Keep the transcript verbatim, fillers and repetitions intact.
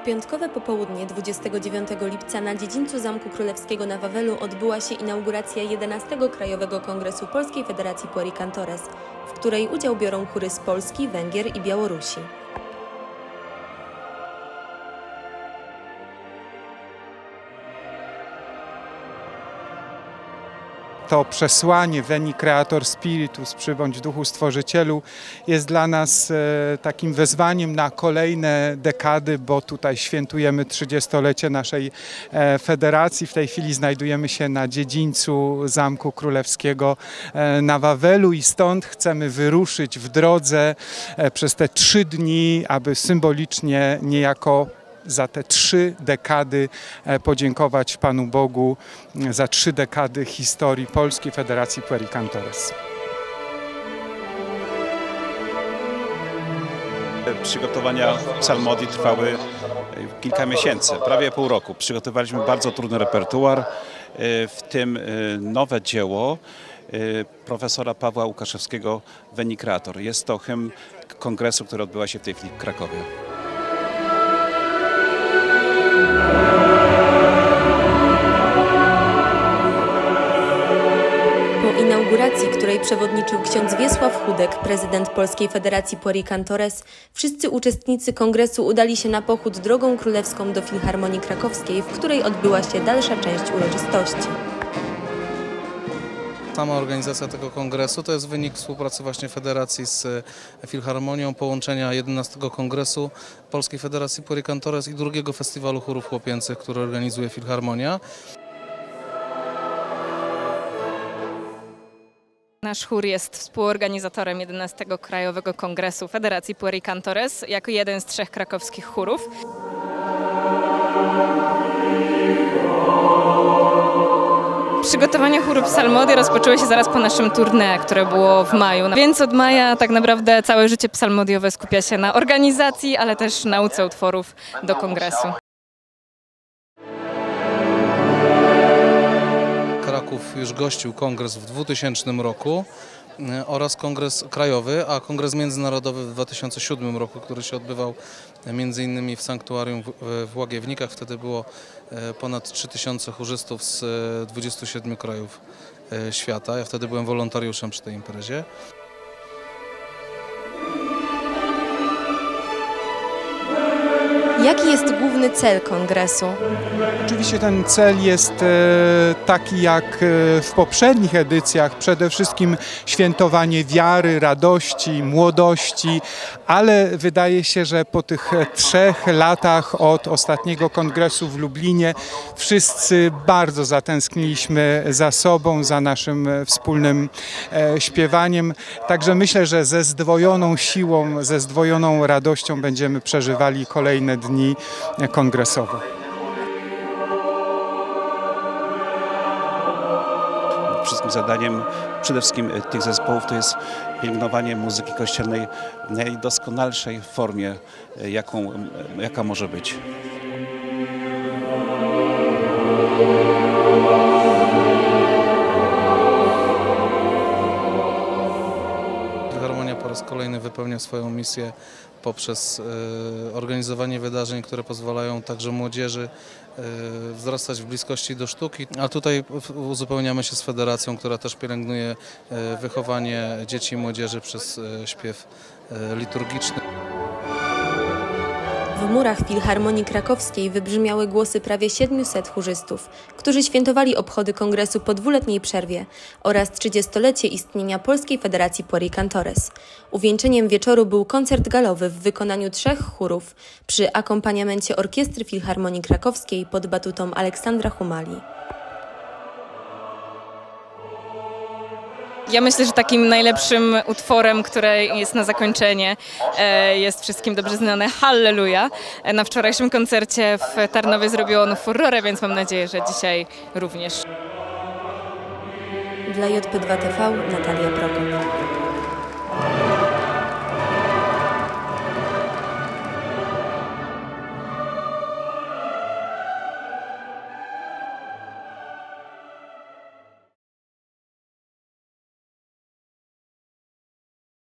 piątkowe popołudnie dwudziestego dziewiątego lipca na dziedzińcu Zamku Królewskiego na Wawelu odbyła się inauguracja jedenastego Krajowego Kongresu Polskiej Federacji Pueri Cantores, w której udział biorą chóry z Polski, Węgier i Białorusi. To przesłanie Veni Creator Spiritus, przybądź Duchu Stworzycielu, jest dla nas e, takim wezwaniem na kolejne dekady, bo tutaj świętujemy trzydziestolecie naszej e, federacji. W tej chwili znajdujemy się na dziedzińcu Zamku Królewskiego e, na Wawelu i stąd chcemy wyruszyć w drodze e, przez te trzy dni, aby symbolicznie niejako za te trzy dekady podziękować Panu Bogu za trzy dekady historii Polskiej Federacji Pueri Cantores. Przygotowania psalmodii trwały kilka miesięcy, prawie pół roku. Przygotowaliśmy bardzo trudny repertuar, w tym nowe dzieło profesora Pawła Łukaszewskiego Veni Creator. Jest to hymn kongresu, który odbywa się w tej chwili w Krakowie. Po inauguracji, której przewodniczył ksiądz Wiesław Chudek, prezydent Polskiej Federacji Pueri Cantores, wszyscy uczestnicy kongresu udali się na pochód drogą królewską do Filharmonii Krakowskiej, w której odbyła się dalsza część uroczystości. Sama organizacja tego kongresu to jest wynik współpracy właśnie Federacji z Filharmonią, połączenia jedenastego Kongresu Polskiej Federacji Pueri Cantores i drugiego Festiwalu Chórów Chłopięcych, który organizuje Filharmonia. Nasz chór jest współorganizatorem jedenastego Krajowego Kongresu Federacji Pueri Cantores jako jeden z trzech krakowskich chórów. Przygotowania chóru psalmodii rozpoczęły się zaraz po naszym tournée, które było w maju. Więc od maja tak naprawdę całe życie psalmodiowe skupia się na organizacji, ale też nauce utworów do kongresu. Kraków już gościł kongres w dwutysięcznym roku oraz kongres krajowy, a kongres międzynarodowy w dwa tysiące siódmym roku, który się odbywał między innymi w sanktuarium w Łagiewnikach. Wtedy było ponad trzy tysiące chórzystów z dwudziestu siedmiu krajów świata. Ja wtedy byłem wolontariuszem przy tej imprezie. Jaki jest główny cel kongresu? Oczywiście ten cel jest taki jak w poprzednich edycjach, przede wszystkim świętowanie wiary, radości, młodości, ale wydaje się, że po tych trzech latach od ostatniego kongresu w Lublinie wszyscy bardzo zatęskniliśmy za sobą, za naszym wspólnym śpiewaniem. Także myślę, że ze zdwojoną siłą, ze zdwojoną radością będziemy przeżywali kolejne dni kongresowe. Wszystkim zadaniem przede wszystkim tych zespołów to jest pielęgnowanie muzyki kościelnej w najdoskonalszej formie, jaką, jaka może być. Filharmonia po raz kolejny wypełnia swoją misję poprzez e, organizowanie wydarzeń, które pozwalają także młodzieży e, wzrastać w bliskości do sztuki. A tutaj uzupełniamy się z Federacją, która też pielęgnuje e, wychowanie dzieci i młodzieży przez e, śpiew e, liturgiczny. W murach Filharmonii Krakowskiej wybrzmiały głosy prawie siedmiuset chórzystów, którzy świętowali obchody kongresu po dwuletniej przerwie oraz trzydziestolecie istnienia Polskiej Federacji Pueri Cantores. Uwieńczeniem wieczoru był koncert galowy w wykonaniu trzech chórów przy akompaniamencie Orkiestry Filharmonii Krakowskiej pod batutą Aleksandra Humali. Ja myślę, że takim najlepszym utworem, który jest na zakończenie, jest wszystkim dobrze znane Halleluja. Na wczorajszym koncercie w Tarnowie zrobiło ono furorę, więc mam nadzieję, że dzisiaj również. Dla J P dwa T V Natalia Prokop.